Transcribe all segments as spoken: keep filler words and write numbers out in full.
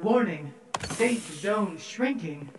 Warning, safe zone shrinking.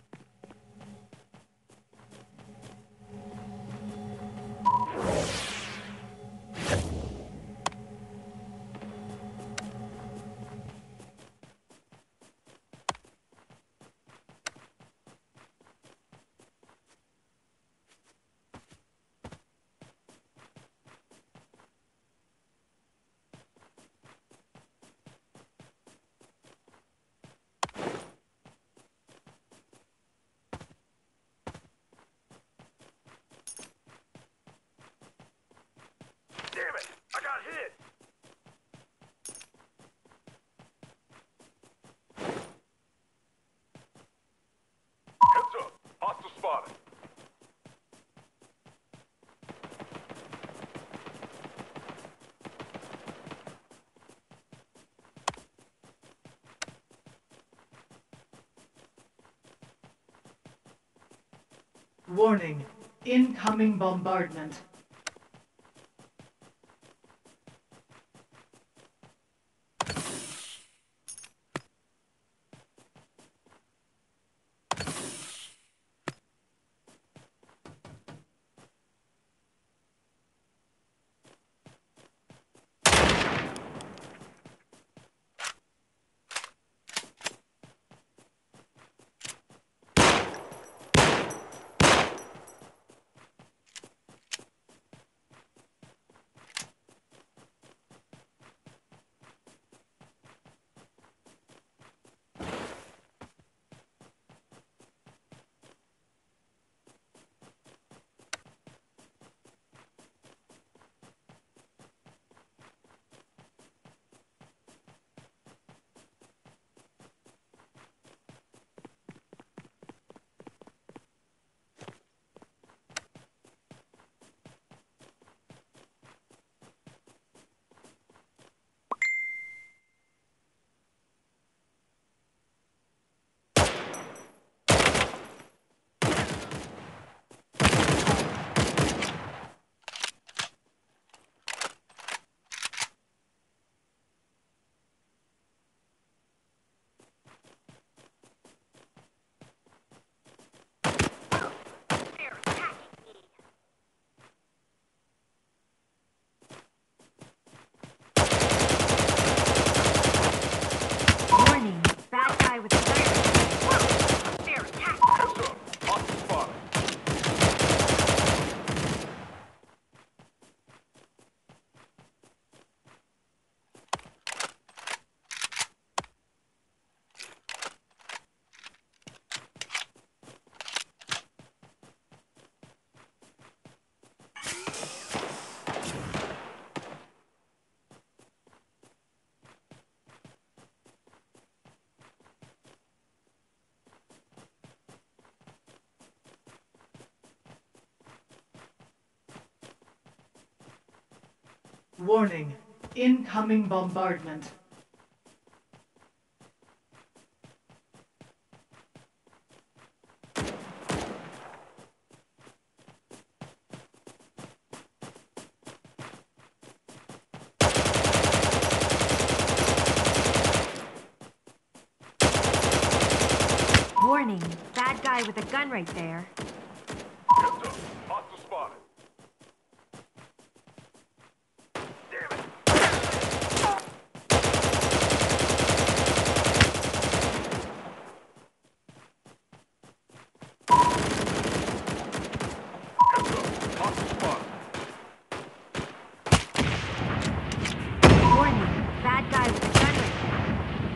Damn it! I got hit! Heads up! Hostile spotted. Warning, incoming bombardment. Warning, bad guy with a gun. They're attacking. Heads up! Hostile spotted. Warning, incoming bombardment. Warning, bad guy with a gun right there. Heads up! Hostile spotted. Damn it! Heads up! Hostile spotted. Warning, bad guy with a gun right there.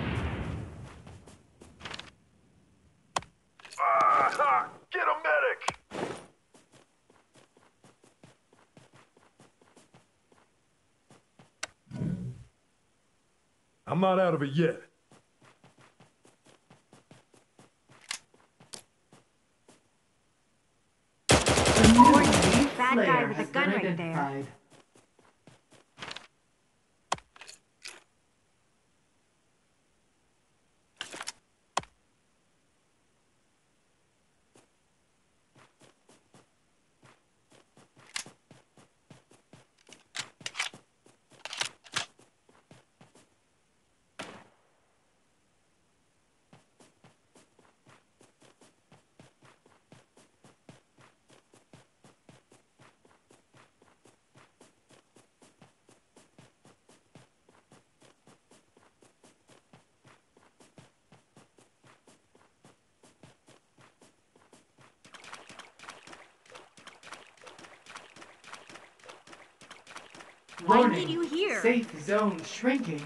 Ah! Ha! Get a medic! I'm not out of it yet. The new Warning, elite bad guy player with a has gun been right there. identified. I Warning. need you here. Safe zone shrinking.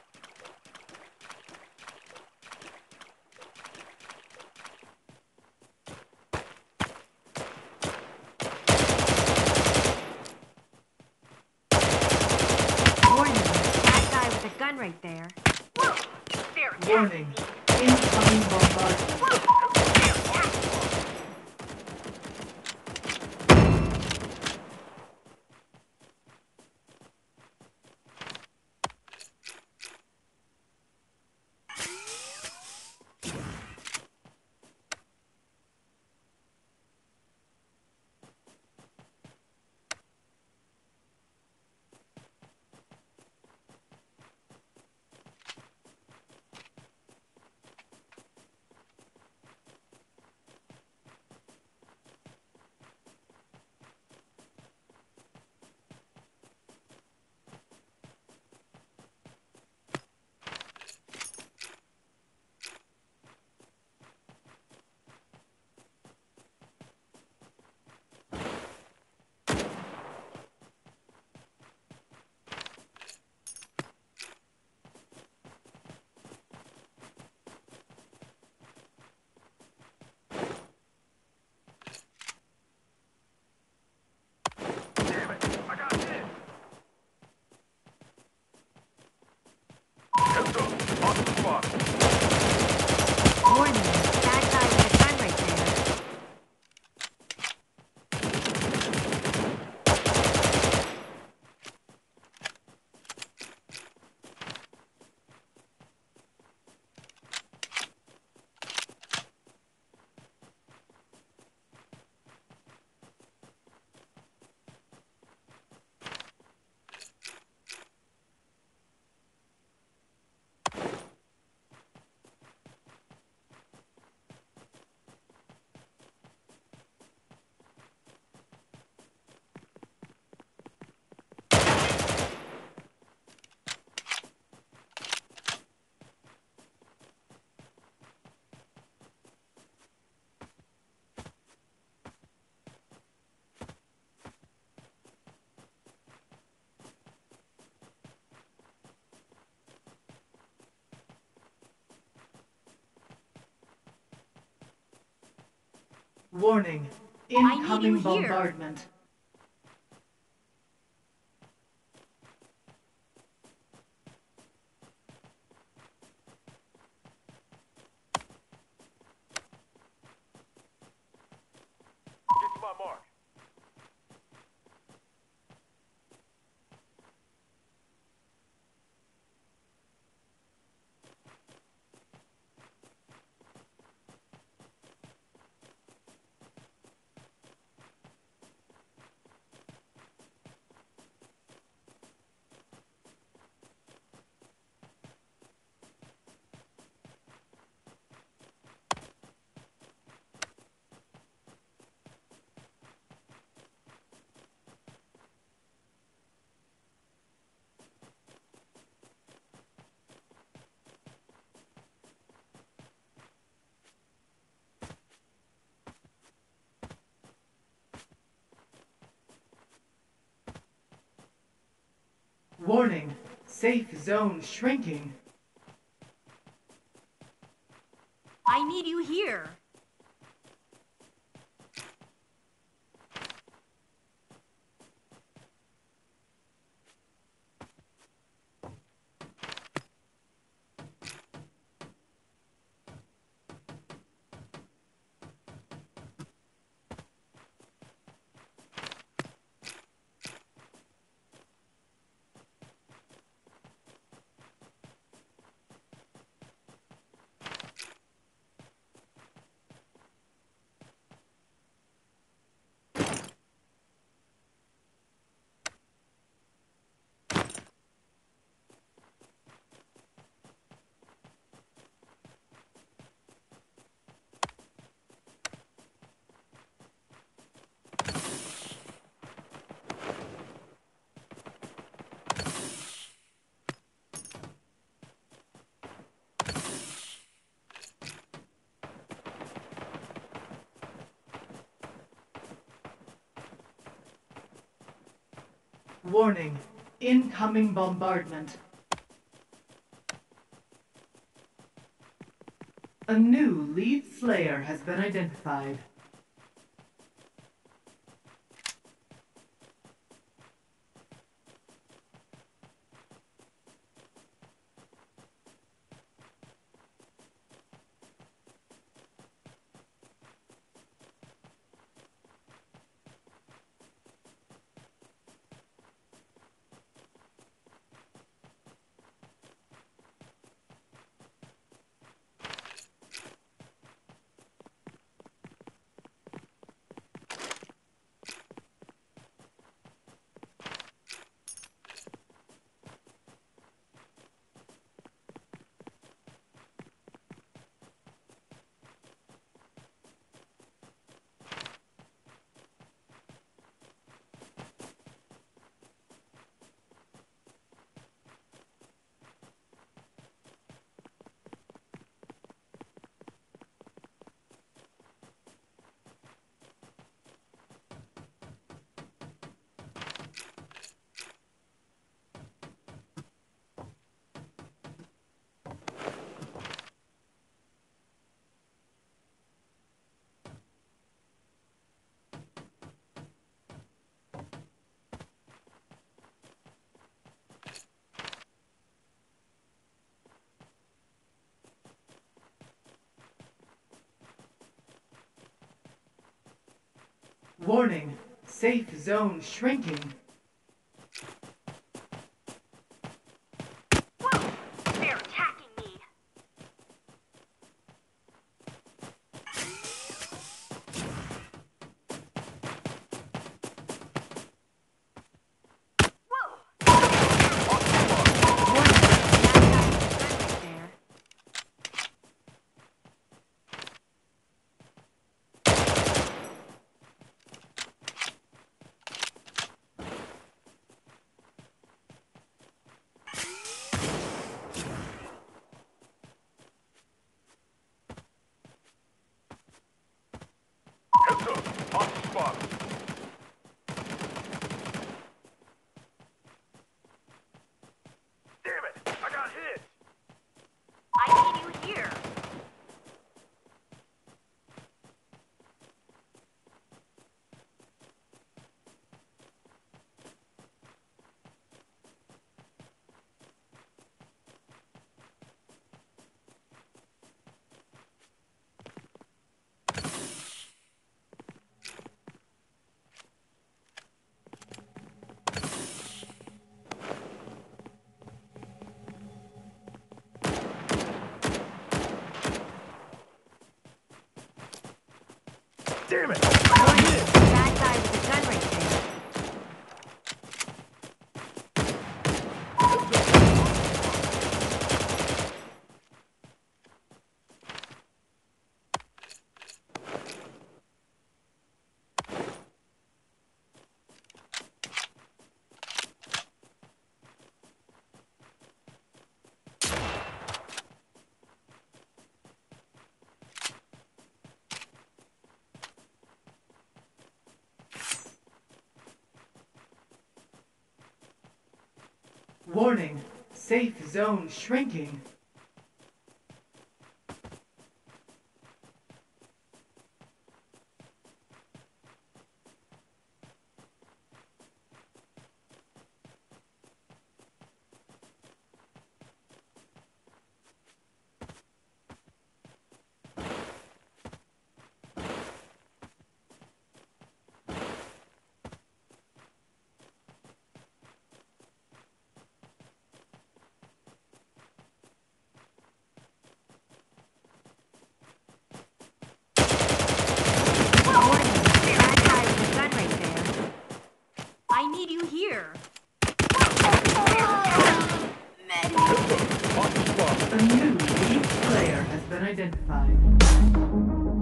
Warning. Bad guy with a gun right there. Whoa. There. Warning. Incoming bombardment. Damn it! I got hit! Heads up! Hostile spotted! Warning. Bad guy with a gun right there. Warning. need you Incoming here. bombardment. Get to my mark. Warning. Safe zone shrinking. I need you here. Warning. Incoming bombardment. A new lead slayer has been identified. Warning, safe zone shrinking. Whoa! They're attacking me! Whoa! Heads up. Hostile spotted. Damn it! I got hit! I need you here! Damn it! I got hit! Bad guy with a gun right there. Warning, safe zone shrinking. Bad guy with a gun right there. I need you here. Hostile spotted. A new lead player has been identified.